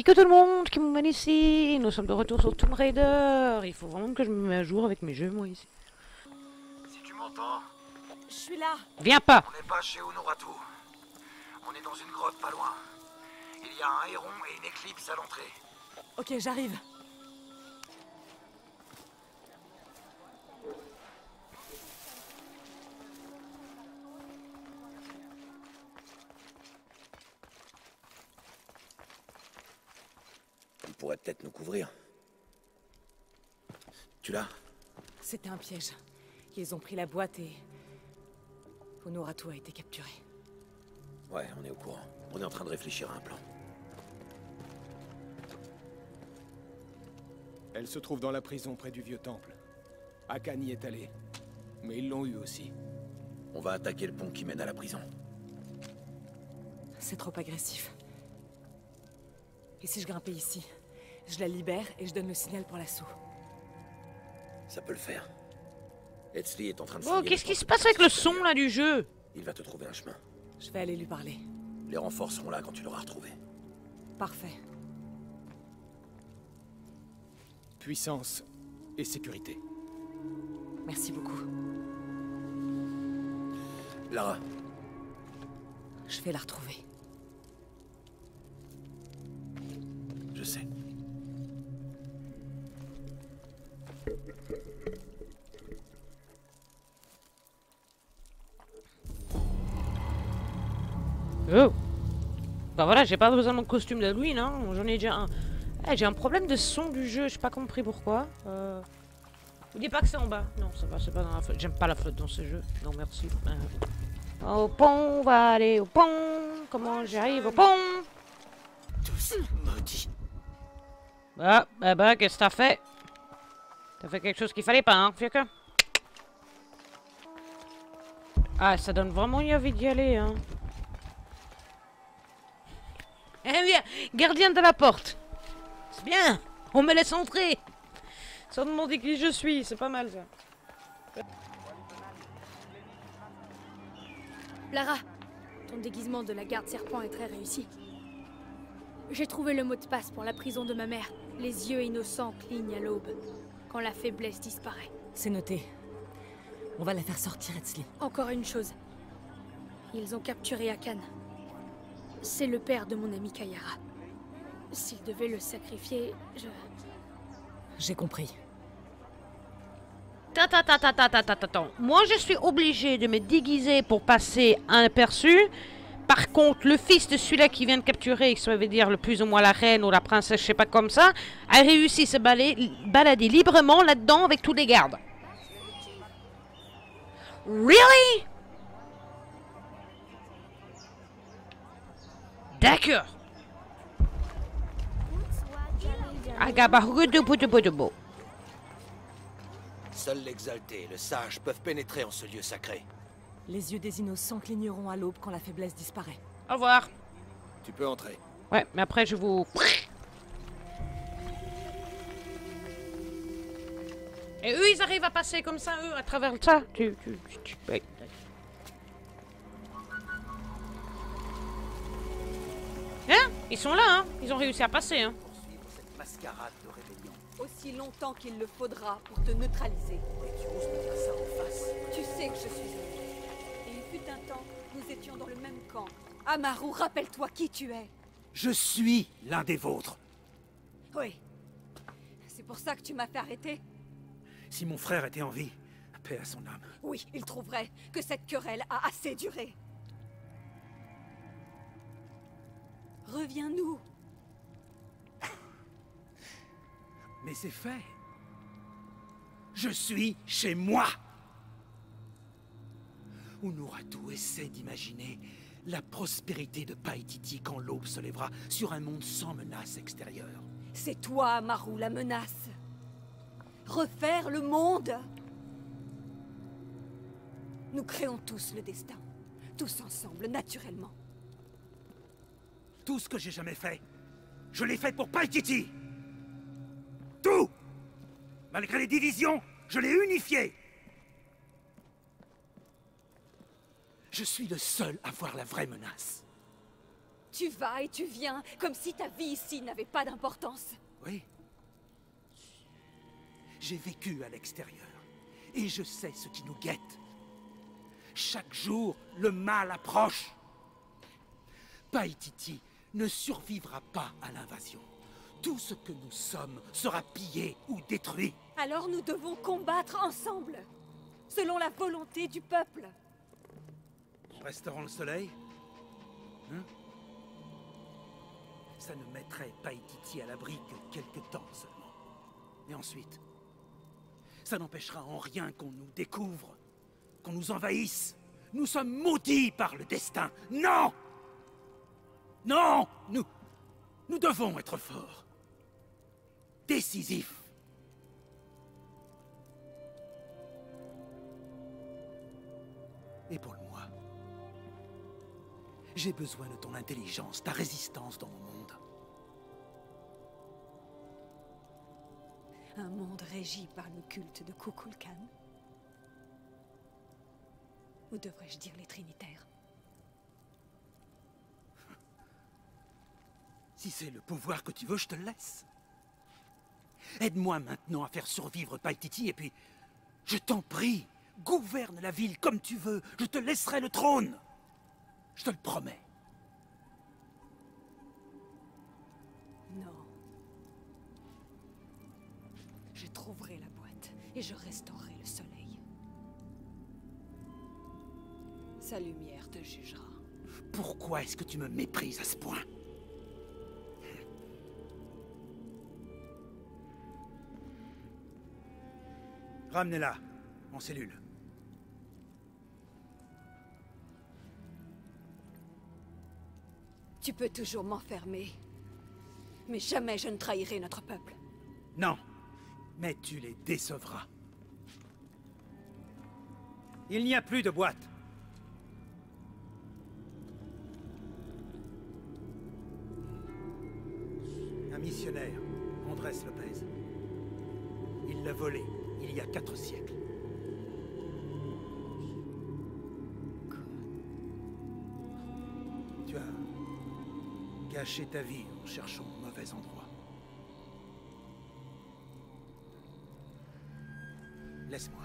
que tout le monde qui m'emmène ici. Nous sommes de retour sur Tomb Raider. Il faut vraiment que je me mette à jour avec mes jeux, moi, ici. Si tu m'entends, Je suis là. Viens pas. on n'est pas chez Unuratu. On est dans une grotte pas loin. Il y a un héron et une éclipse à l'entrée. Ok, j'arrive. Il pourrait peut-être nous couvrir. Tu l'as? C'était un piège. Ils ont pris la boîte et... Unuratu a été capturé. Ouais, on est au courant. On est en train de réfléchir à un plan. Elle se trouve dans la prison près du vieux temple. Akan y est allé. Mais ils l'ont eu aussi. On va attaquer le pont qui mène à la prison. C'est trop agressif. Et si je grimpais ici? Je la libère et je donne le signal pour l'assaut. Ça peut le faire. Etzli est en train de... Oh, signer qu'est-ce le qui se temps passe avec le supérieur. son, là, du jeu? Il va te trouver un chemin. Je vais aller lui parler. Les renforts seront là quand tu l'auras retrouvé. Parfait. Puissance et sécurité. Merci beaucoup. Lara, Je vais la retrouver. je sais. Oh. Bah voilà, j'ai pas besoin de mon costume d'Halloween, hein. J'en ai déjà un. Eh, j'ai un problème de son du jeu, j'ai pas compris pourquoi. Vous dites pas que c'est en bas. Non, ça va, c'est pas dans la flotte. J'aime pas la flotte dans ces jeux. Non, merci. Au pont, on va aller au pont. Comment j'arrive au pont? Tous maudits. Bah, qu'est-ce que t'as fait? T'as fait quelque chose qu'il fallait pas, hein, vieux que. Ah, ça donne vraiment envie d'y aller, hein. Eh bien, gardien de la porte. C'est bien, on me laisse entrer. Sans demander qui je suis, c'est pas mal ça. Lara, ton déguisement de la garde serpent est très réussi. J'ai trouvé le mot de passe pour la prison de ma mère. Les yeux innocents clignent à l'aube, quand la faiblesse disparaît. C'est noté. On va la faire sortir, Etzli. Encore une chose. Ils ont capturé Akan. C'est le père de mon ami Kayara. S'ils devaient le sacrifier, J'ai compris. Attends. Moi, je suis obligée de me déguiser pour passer inaperçu. Par contre, le fils de celui-là qui vient de capturer, ça veut dire le plus ou moins la reine ou la princesse, je sais pas comme ça, a réussi à se balader librement là-dedans avec tous les gardes. Really? D'accord. Agabahudubudubudubu. Seuls l'exalté et le sage peuvent pénétrer en ce lieu sacré. Les yeux des innocents cligneront à l'aube quand la faiblesse disparaît. Au revoir. Tu peux entrer. Ouais, mais après je vous... Et eux, ils arrivent à passer comme ça, eux, à travers ça. Ouais. Hein? Ils sont là, hein? Ils ont réussi à passer, hein? Poursuivre cette mascarade de rébellion. Aussi longtemps qu'il le faudra pour te neutraliser. Et tu oses me dire ça en face? Tu sais que je suis honnête. Et il fut un temps, nous étions dans le même camp. Amaru, rappelle-toi qui tu es. Je suis l'un des vôtres. Oui. C'est pour ça que tu m'as fait arrêter? Si mon frère était en vie, paix à son âme. Oui, il trouverait que cette querelle a assez duré. Reviens-nous. Mais c'est fait. Je suis chez moi. Unuratu essaie d'imaginer la prospérité de Paititi quand l'aube se lèvera sur un monde sans menace extérieure. C'est toi, Amaru, la menace. Refaire le monde. Nous créons tous le destin. Tous ensemble, naturellement. Tout ce que j'ai jamais fait, je l'ai fait pour Paititi. Tout! Malgré les divisions, je l'ai unifié. Je suis le seul à voir la vraie menace. Tu vas et tu viens, comme si ta vie ici n'avait pas d'importance. Oui. J'ai vécu à l'extérieur, et je sais ce qui nous guette. Chaque jour, le mal approche. Paititi ne survivra pas à l'invasion. Tout ce que nous sommes sera pillé ou détruit. Alors nous devons combattre ensemble, selon la volonté du peuple. Resteront le soleil? Hein? Ça ne mettrait Paititi à l'abri que quelque temps seulement. Et ensuite, ça n'empêchera en rien qu'on nous découvre, qu'on nous envahisse. Nous sommes maudits par le destin. Non! Non! Nous devons être forts. Décisifs. Épaule-moi. J'ai besoin de ton intelligence, ta résistance dans mon monde. Un monde régi par le culte de Kukulkan? Ou devrais-je dire les Trinitaires? Si c'est le pouvoir que tu veux, je te le laisse. Aide-moi maintenant à faire survivre Paititi et puis, je t'en prie, gouverne la ville comme tu veux. Je te laisserai le trône. Je te le promets. Non. Je trouverai la boîte et je restaurerai le soleil. Sa lumière te jugera. Pourquoi est-ce que tu me méprises à ce point? Ramenez-la, en cellule. Tu peux toujours m'enfermer, mais jamais je ne trahirai notre peuple. Non, mais tu les décevras. Il n'y a plus de boîte. Un missionnaire, Andrés Lopez. Il l'a volé il y a 4 siècles. Tu as gâché ta vie en cherchant au mauvais endroit. Laisse-moi.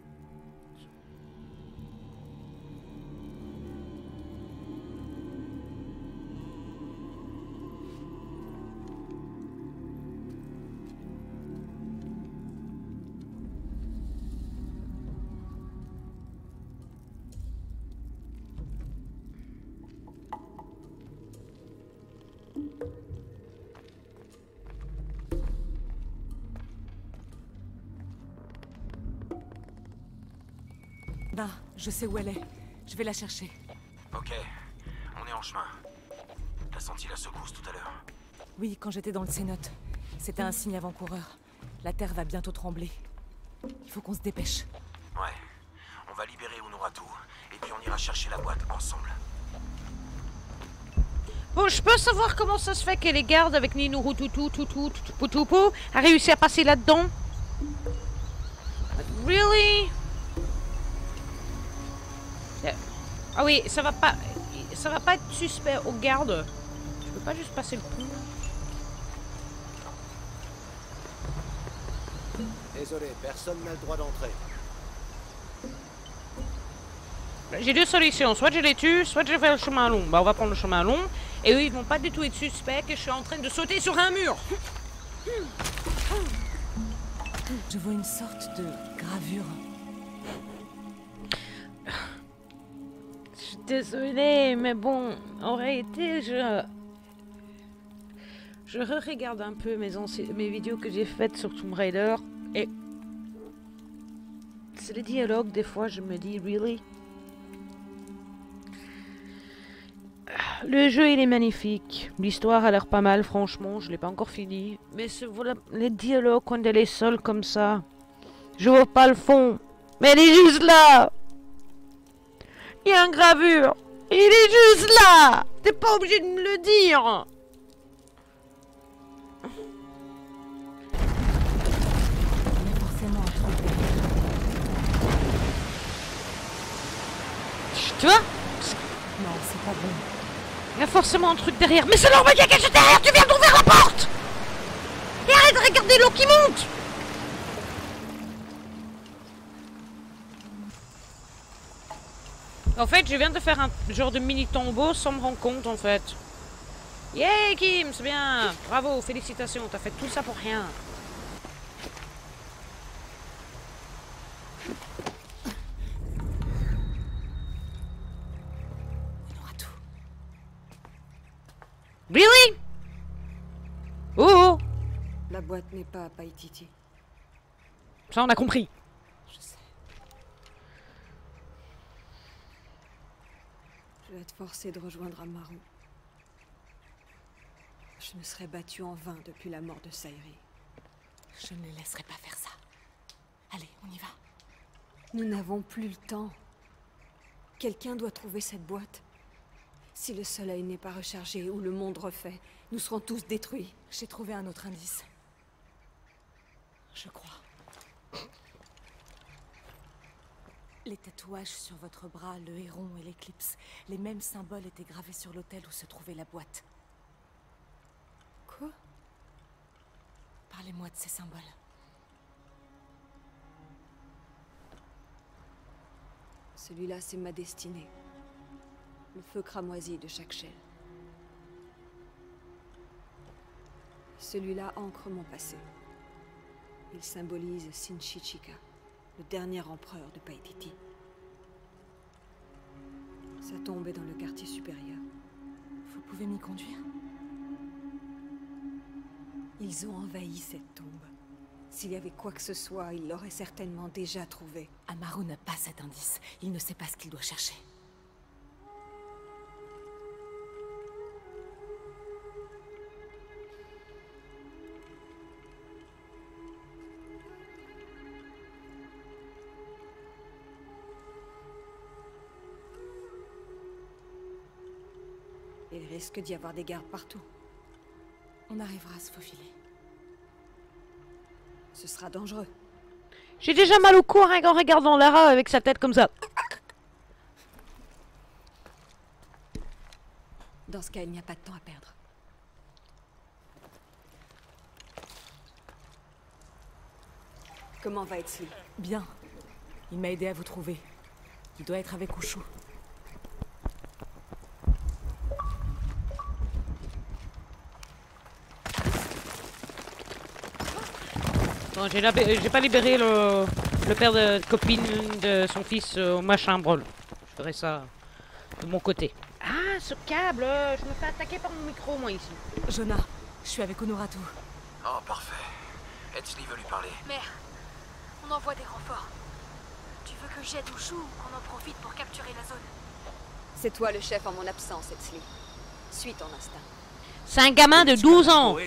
Ben, je sais où elle est. Je vais la chercher. Ok, on est en chemin. T'as senti la secousse tout à l'heure? Oui, quand j'étais dans le cénote. C'était un signe avant-coureur. La terre va bientôt trembler. Il faut qu'on se dépêche. Ouais, on va libérer Unuratu, et puis on ira chercher la boîte ensemble. Bon, je peux savoir comment ça se fait que les gardes avec Ninuru Tutupu a réussi à passer là-dedans? Really? Ah oui, ça va pas être suspect aux gardes. Je peux pas juste passer le pont. Désolé, personne n'a le droit d'entrer. J'ai deux solutions, soit je les tue, soit je fais le chemin long. Bah on va prendre le chemin long. Et eux ils vont pas du tout être suspects que je suis en train de sauter sur un mur. Je vois une sorte de gravure. Je suis désolée, mais bon, en réalité, je re-regarde un peu mes vidéos que j'ai faites sur Tomb Raider, et c'est les dialogues, des fois, je me dis, really? Le jeu, il est magnifique. L'histoire a l'air pas mal, franchement, je l'ai pas encore fini. Mais voilà, les dialogues, quand elle est seule comme ça, je vois pas le fond, mais elle est juste là! Il y a une gravure. Il est juste là. T'es pas obligé de me le dire. Il y a forcément un truc derrière. Tu vois? Non, c'est pas bon. Il y a forcément un truc derrière. Mais c'est normal, il y a quelque chose derrière. Tu viens d'ouvrir la porte. Et arrête de regarder l'eau qui monte. En fait, je viens de faire un genre de mini tombeau sans me rendre compte, en fait. Yeah, Kim, c'est bien. Bravo, félicitations. T'as fait tout ça pour rien. On aura tout. Really? Oh, La boîte n'est pas à Paititi. ça, on a compris. Je sais. Je vais être forcée de rejoindre Amaru. Je me serais battue en vain depuis la mort de Sairi. Je ne les laisserai pas faire ça. Allez, on y va. Nous n'avons plus le temps. Quelqu'un doit trouver cette boîte. Si le soleil n'est pas rechargé ou le monde refait, nous serons tous détruits. J'ai trouvé un autre indice. Je crois. Les tatouages sur votre bras, le héron et l'éclipse, les mêmes symboles étaient gravés sur l'autel où se trouvait la boîte. Quoi? Parlez-moi de ces symboles. Celui-là, c'est ma destinée. Le feu cramoisi de chaque chaîne. Celui-là ancre mon passé. Il symbolise Shinchichika, le dernier empereur de Paititi. Sa tombe est dans le quartier supérieur. Vous pouvez m'y conduire? Ils ont envahi cette tombe. S'il y avait quoi que ce soit, ils l'auraient certainement déjà trouvé. Amaru n'a pas cet indice. Il ne sait pas ce qu'il doit chercher. Il risque d'y avoir des gardes partout. On arrivera à se faufiler. Ce sera dangereux. J'ai déjà mal au cou rien qu'en regardant Lara avec sa tête comme ça. Dans ce cas, il n'y a pas de temps à perdre. Comment va Etzli? Bien. Il m'a aidé à vous trouver. Il doit être avec Ushu. Bon, j'ai pas libéré le père de copine de son fils au machin brol. Je ferai ça de mon côté. Ah, ce câble, je me fais attaquer par mon micro, moi, ici. Jonah, je suis avec Honoratu. Oh, parfait. Etzli veut lui parler. Mère, on envoie des renforts. Tu veux que j'aide Ushu ou qu'on en profite pour capturer la zone? C'est toi le chef en mon absence, Etzli. Suis ton instinct. C'est un gamin de 12 ans.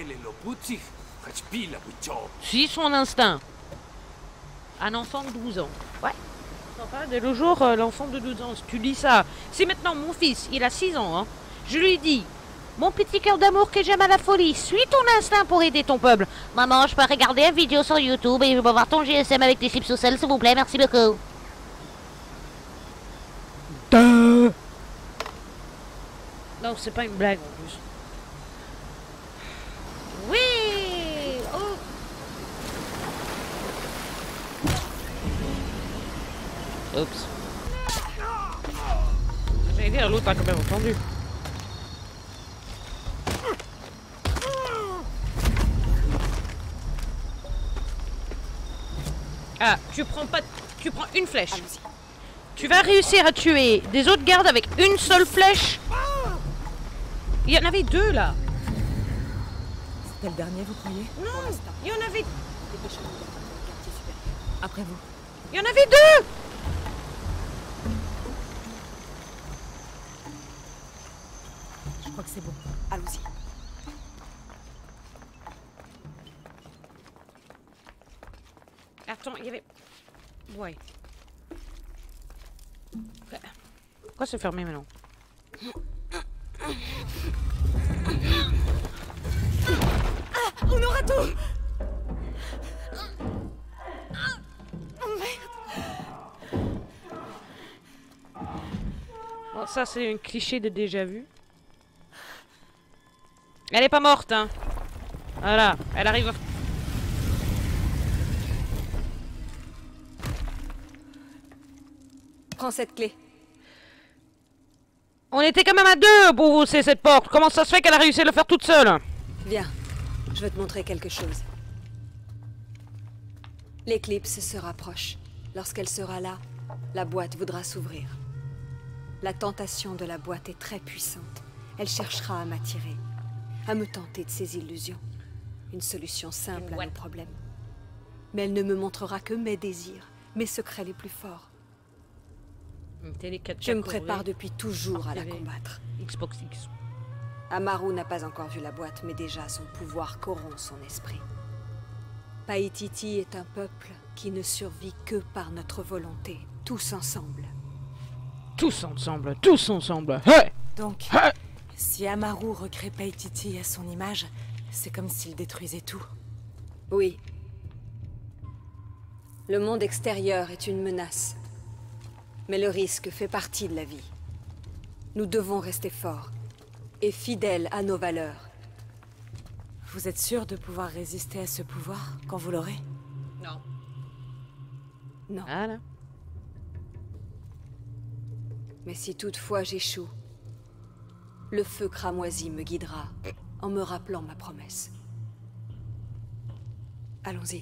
Suis son instinct. Un enfant de 12 ans. Ouais. Sympa, de nos jours, l'enfant de 12 ans, si tu dis ça. Si maintenant mon fils, il a 6 ans, hein, je lui dis, mon petit cœur d'amour que j'aime à la folie, suis ton instinct pour aider ton peuple. Maman, je peux regarder une vidéo sur YouTube et je vais voir ton GSM avec tes chips au sel, s'il vous plaît, merci beaucoup. Non, c'est pas une blague en plus. Oui. Oh. Oups. J'allais dire, l'autre a quand même entendu. Ah, tu prends une flèche. Tu vas réussir à tuer des autres gardes avec une seule flèche. Il y en avait 2 là. C'était le dernier, vous croyez? Non, il y en avait... Après vous. Il y en avait 2. Je crois que c'est bon. Allons-y. Attends, il y avait... Ouais. Pourquoi c'est fermé maintenant? On aura tout. Bon, ça c'est un cliché de déjà vu. Elle est pas morte, hein. Voilà, elle arrive. Prends cette clé. On était quand même à deux pour pousser cette porte. Comment ça se fait qu'elle a réussi à le faire toute seule? Viens, je vais te montrer quelque chose. L'éclipse se rapproche. Lorsqu'elle sera là, la boîte voudra s'ouvrir. La tentation de la boîte est très puissante. Elle cherchera à m'attirer, à me tenter de ses illusions. Une solution simple à nos problèmes. Mais elle ne me montrera que mes désirs, mes secrets les plus forts. Je me prépare depuis toujours à la combattre. Xbox X. Amaru n'a pas encore vu la boîte, mais déjà son pouvoir corrompt son esprit. Paititi est un peuple qui ne survit que par notre volonté, tous ensemble. Tous ensemble, tous ensemble. Hey! Donc, si Amaru recrée Paititi à son image, c'est comme s'il détruisait tout. Oui. Le monde extérieur est une menace. Mais le risque fait partie de la vie. Nous devons rester forts et fidèles à nos valeurs. Vous êtes sûr de pouvoir résister à ce pouvoir quand vous l'aurez? Non. Non. Voilà. Mais si toutefois j'échoue, le feu cramoisi me guidera en me rappelant ma promesse. Allons-y.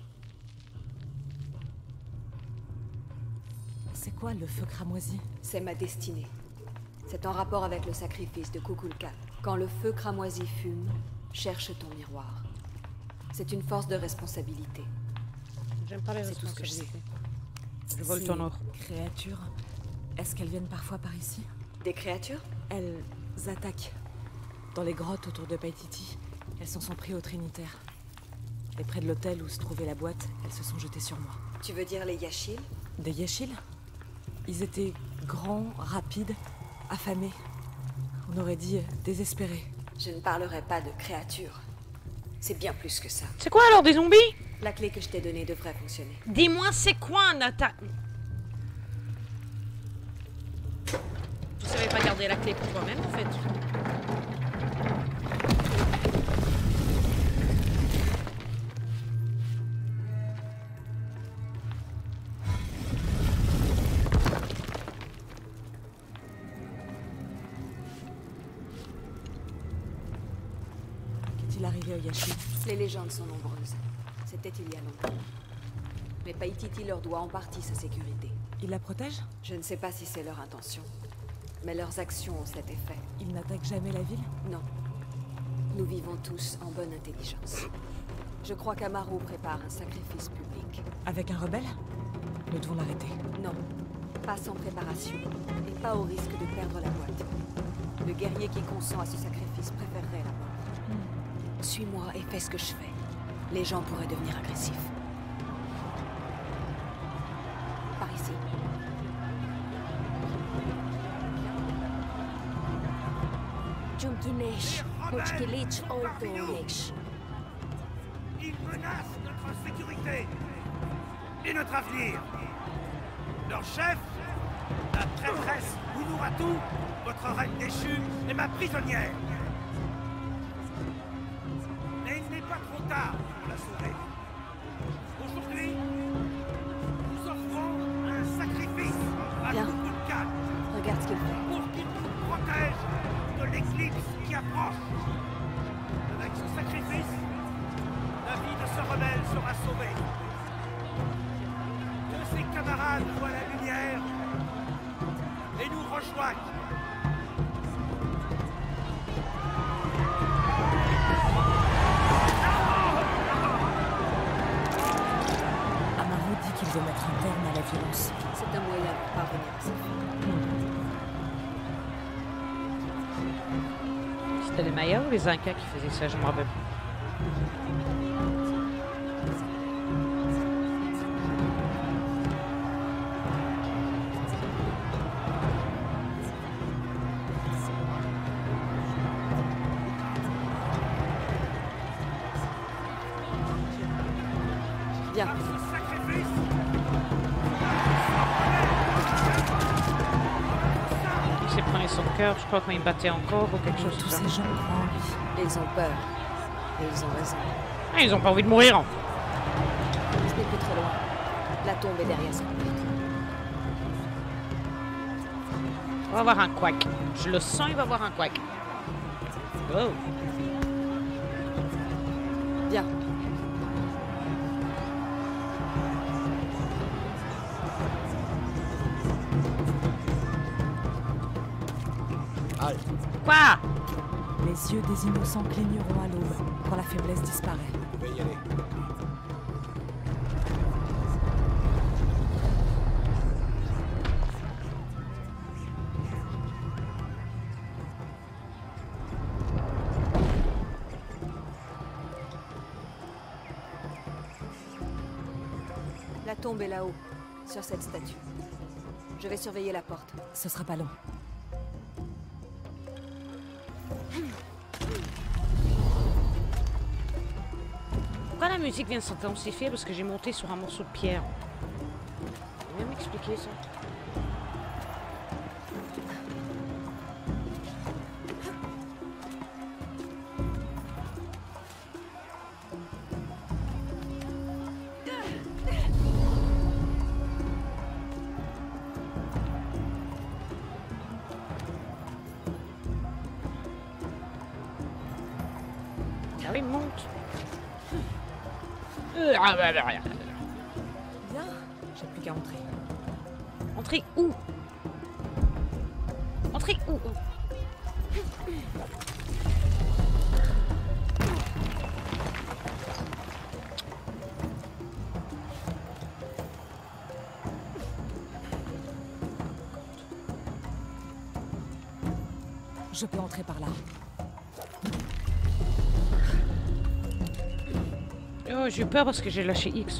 C'est quoi le feu cramoisi? C'est ma destinée. C'est en rapport avec le sacrifice de Kukulkan. Quand le feu cramoisi fume, cherche ton miroir. C'est une force de responsabilité. J'aime pas les C'est tout ce que je sais. responsabilités. Je vole ton or. Créatures, est-ce qu'elles viennent parfois par ici? Des créatures? Elles attaquent. Dans les grottes autour de Paititi, elles s'en sont pris au Trinitaire. Et près de l'hôtel où se trouvait la boîte, elles se sont jetées sur moi. Tu veux dire les Yashil? Des Yashil? Ils étaient grands, rapides, affamés. On aurait dit désespérés. Je ne parlerai pas de créatures. C'est bien plus que ça. C'est quoi alors des zombies? La clé que je t'ai donnée devrait fonctionner. Dis-moi c'est quoi un attaque? Tu savais pas garder la clé pour toi-même en fait. Qu'est-il arrivé au Yashil? Les légendes sont nombreuses. C'était il y a longtemps. Mais Paititi leur doit en partie sa sécurité. Ils la protègent? Je ne sais pas si c'est leur intention. Mais leurs actions ont cet effet. Ils n'attaquent jamais la ville? Non. Nous vivons tous en bonne intelligence. Je crois qu'Amaru prépare un sacrifice public. Avec un rebelle? Nous devons l'arrêter. Non. Pas sans préparation. Et pas au risque de perdre la boîte. Le guerrier qui consent à ce sacrifice préférerait la mort. Suis-moi et fais ce que je fais. Les gens pourraient devenir agressifs. Par ici. Ils menacent notre sécurité et notre avenir. Leur chef, la traîtresse Unuratu, votre reine déchue, est ma prisonnière. Mais il n'est pas trop tard pour la sauver. Aujourd'hui, nous offrons un sacrifice à Viens. Kukulkan Regarde ce qu'il fait. pour qu'il nous protège de l'éclipse qui approche. Avec ce sacrifice, la vie de ce rebelle sera sauvée. Que ses camarades voient la lumière et nous rejoignent. Amaru dit qu'il veut mettre un terme à la violence. C'est un moyen pour parvenir à sa fin. C'était les Mayas ou les Incas qui faisaient ça, je me rappelle. Viens. Par ce sacrifice, s'est prenait son cœur, je crois, quand il battait encore ou quelque chose Tous comme ça. ces gens croient en lui. Ils ont peur. Et ils ont raison. Ah, ils ont pas envie de mourir. Ce n'est plus très loin. La tombe est derrière cette porte. On va avoir un quack. Je le sens, il va avoir un quack. Oh. Viens. Halte. Quoi? Les yeux des innocents cligneront à l'aube quand la faiblesse disparaît. Vous pouvez y aller. La tombe est là-haut, sur cette statue. Je vais surveiller la porte. Ce sera pas long. Pourquoi la musique vient de s'intensifier? Parce que j'ai monté sur un morceau de pierre. Tu viens m'expliquer ça? Ah oui, monte. Bien, j'ai plus qu'à entrer. Entrer où? Entrer où? Je peux entrer par là. Oh, j'ai eu peur parce que j'ai lâché X.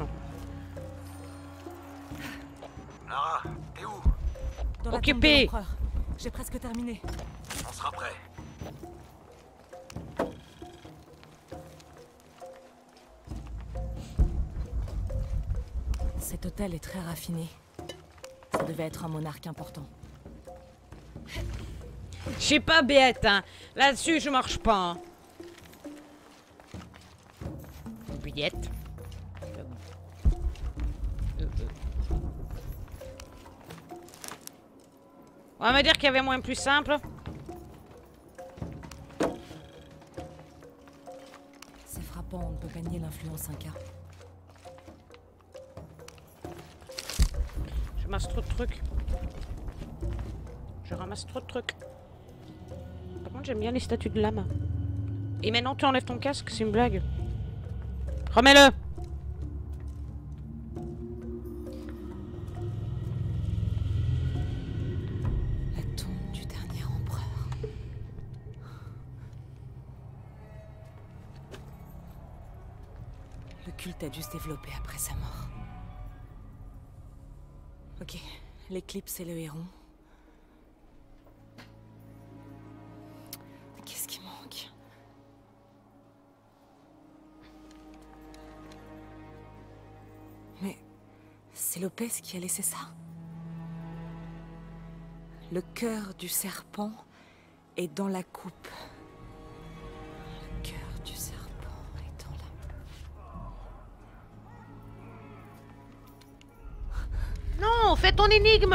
Lara, t'es où? Dans la Occupé. tombe de l'empereur. J'ai presque terminé. On sera prêt. Cet hôtel est très raffiné. Ça devait être un monarque important. Je sais pas, bête, hein. Là-dessus, je marche pas. Hein. Billette. On va me dire qu'il y avait moins plus simple. C'est frappant, on ne peut pas nier l'influence Inca. Je ramasse trop de trucs. Je ramasse trop de trucs. Par contre, j'aime bien les statues de lame. Et maintenant, tu enlèves ton casque, c'est une blague. Remets-le! La tombe du dernier empereur. Le culte a dû se développer après sa mort. Ok, l'éclipse et le héron. Qu'est-ce qui manque? Mais c'est Lopez qui a laissé ça. Le cœur du serpent est dans la coupe. Le cœur du serpent est dans la... Non, fais ton énigme!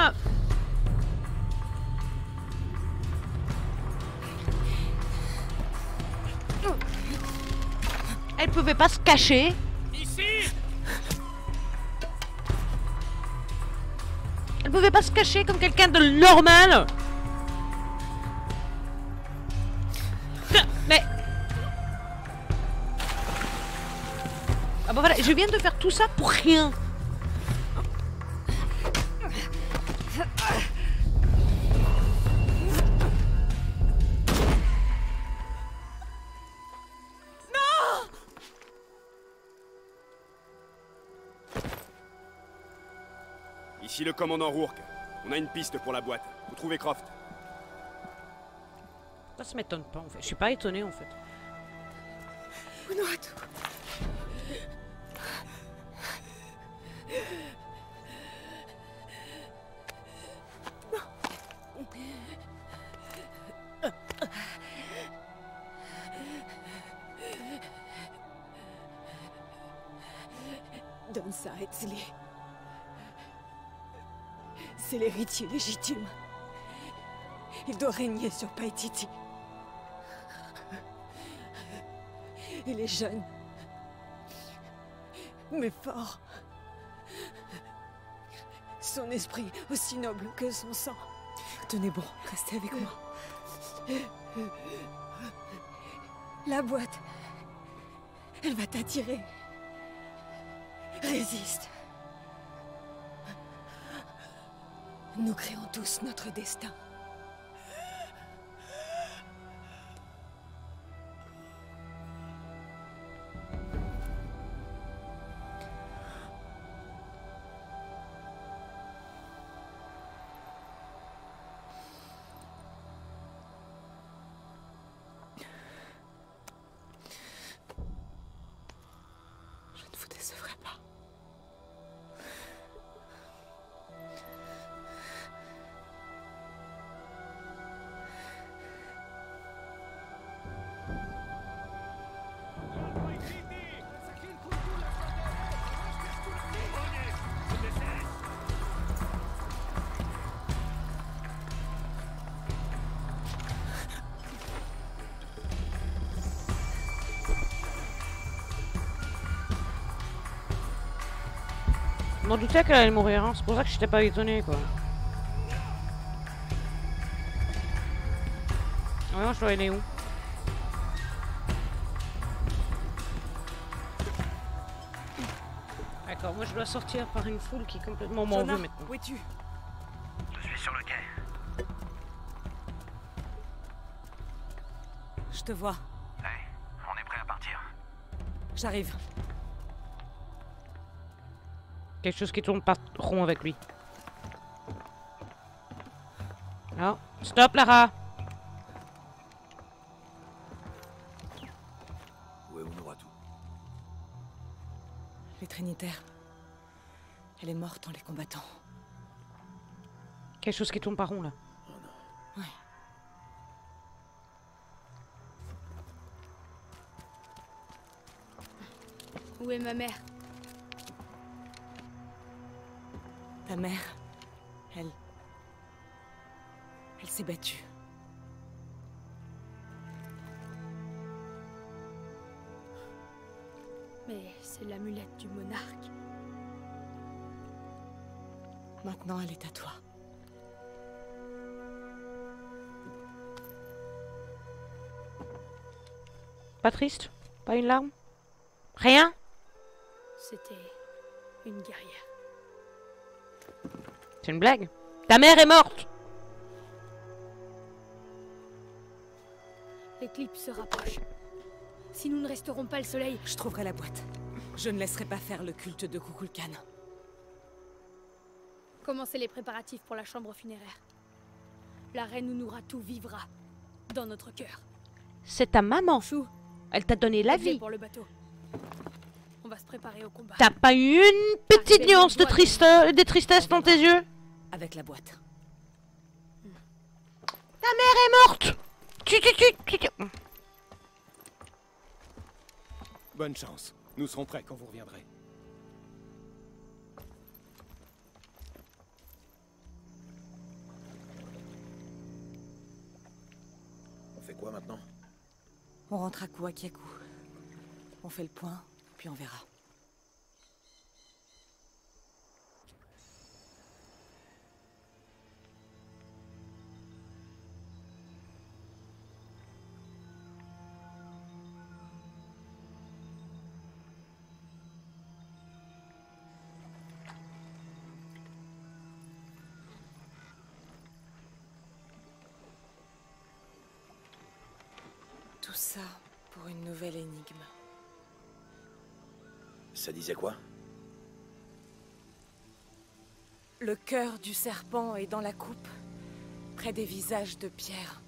Elle pouvait pas se cacher. Ici! Elle pouvait pas se cacher comme quelqu'un de normal. Mais... Ah bah voilà, je viens de faire tout ça pour rien. Ici le commandant Rourke. On a une piste pour la boîte. Vous trouvez Croft? Ça m'étonne pas en fait. Je suis pas étonné en fait. ça, Ezli. C'est l'héritier légitime. Il doit régner sur Paititi. Il est jeune, mais fort. Son esprit aussi noble que son sang. Tenez bon, restez avec moi. La boîte, elle va t'attirer. Résiste. Nous créons tous notre destin. Je ne vous décevrai pas. Je m'en doutais qu'elle allait mourir, hein. C'est pour ça que j'étais pas étonné, quoi. Voyons, je dois aller où? D'accord, moi je dois sortir par une foule qui est complètement m'en veut maintenant. Où es-tu? Je suis sur le quai. Je te vois. Hey, on est prêt à partir. J'arrive. Quelque chose qui tourne pas rond avec lui. Non. Stop, Lara! Où est Unuratu? Les Trinitaires. Elle est morte en les combattant. Quelque chose qui tourne pas rond, là. Oh non. Ouais. Où est ma mère? Ta mère, elle s'est battue. Mais c'est l'amulette du monarque. Maintenant, elle est à toi. Pas triste? Pas une larme? Rien? C'était une guerrière. C'est une blague? Ta mère est morte! L'éclipse se rapproche. Si nous ne resterons pas le soleil... Je trouverai la boîte. Je ne laisserai pas faire le culte de Kukulkan. Commencez les préparatifs pour la chambre funéraire. La reine Unuratu vivra dans notre cœur. C'est ta maman. Chou, Elle t'a donné la aidez vie. pour le bateau. On va se préparer au combat. T'as pas eu une petite nuance de tristesse dans tes yeux? Avec la boîte. Ta mère est morte! Tu. Bonne chance. Nous serons prêts quand vous reviendrez. On fait quoi maintenant? On rentre à Kuakiaku. On fait le point, puis on verra. Tout ça pour une nouvelle énigme. Ça disait quoi? Le cœur du serpent est dans la coupe, près des visages de pierre.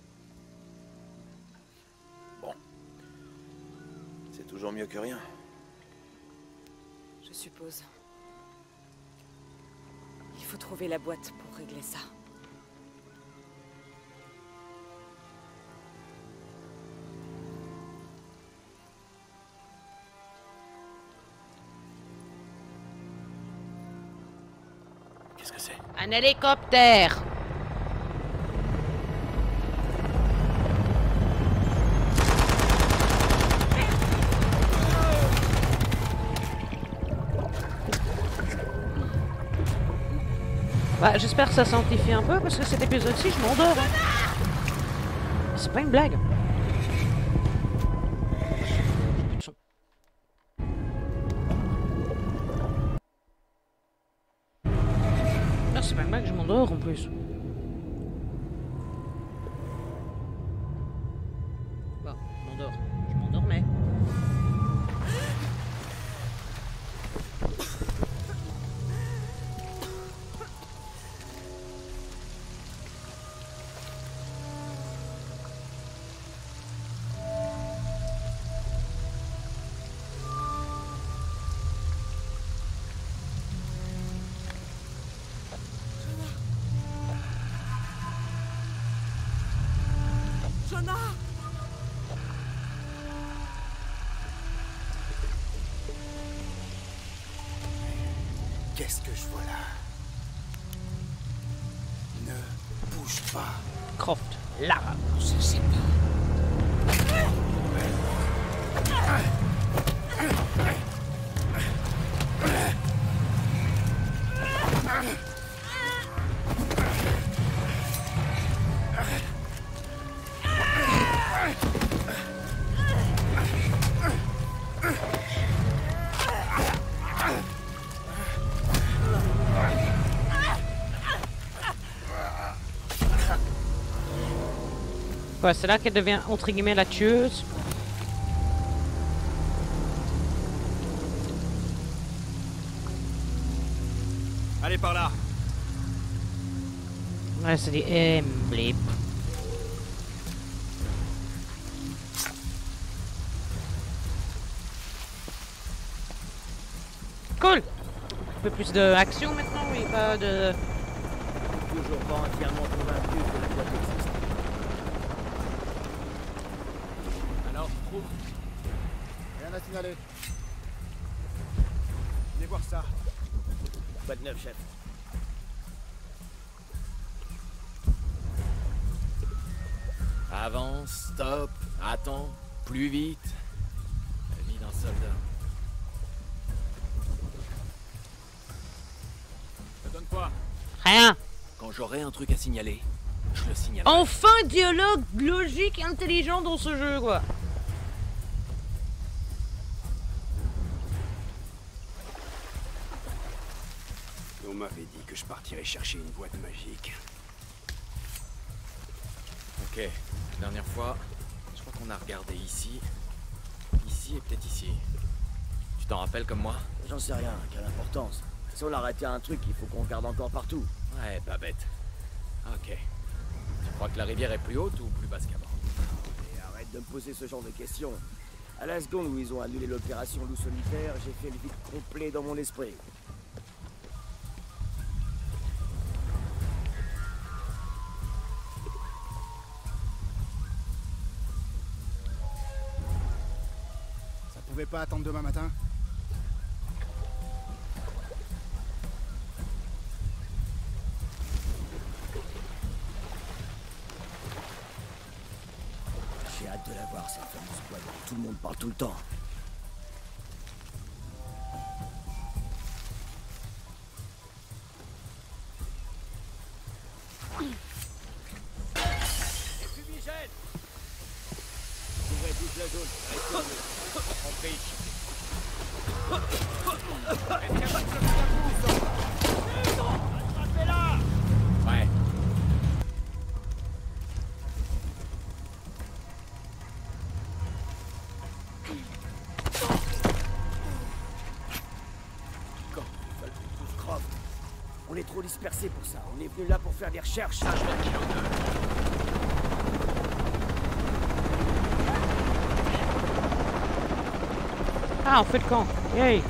Bon. C'est toujours mieux que rien. Je suppose. Il faut trouver la boîte pour régler ça. Qu'est-ce que c'est? Un hélicoptère. Bah, j'espère que ça sanctifie un peu parce que cet épisode-ci, je m'endors. Hein. C'est pas une blague. Non, c'est pas une blague, je m'endors en plus. Bon, je m'endors. Je m'endormais. Qu'est-ce que je vois là? Ne bouge pas. Croft, là. Je sais pas. Quoi, c'est là qu'elle devient entre guillemets la tueuse. Allez par là. Ouais, c'est des blip. Cool. Un peu plus d'action maintenant, oui, pas de... Toujours pas entièrement convaincu que la boîte existe. Alors, tu trouves? Rien à signaler. Venez voir ça. Pas de neuf, chef. Avance, stop, attends, plus vite. La vie d'un soldat. Ça donne quoi? Rien. Quand j'aurai un truc à signaler, je le signale. Enfin, dialogue logique et intelligent dans ce jeu, quoi. On m'avait dit que je partirais chercher une boîte magique. Ok, la dernière fois, je crois qu'on a regardé ici, ici et peut-être ici. Tu t'en rappelles comme moi? J'en sais rien, quelle importance. Si on arrêtait un truc, il faut qu'on regarde encore partout. Ouais, pas bête. Ok. Tu crois que la rivière est plus haute ou plus basse qu'avant? Et arrête de me poser ce genre de questions. À la seconde où ils ont annulé l'opération Loup Solitaire, j'ai fait le vide complet dans mon esprit. Ça pouvait pas attendre demain matin? J'ai hâte de la voir, cette fameuse boîte dont tout le monde parle tout le temps. Fumigène! Ouvrez toute la zone. Entrez ici. Attrapez-la! Ouais. Quand il fallait qu'on trouve Croft. On est trop dispersés pour ça. On est venu là pour faire des recherches. Ah, on fait le camp. Yay.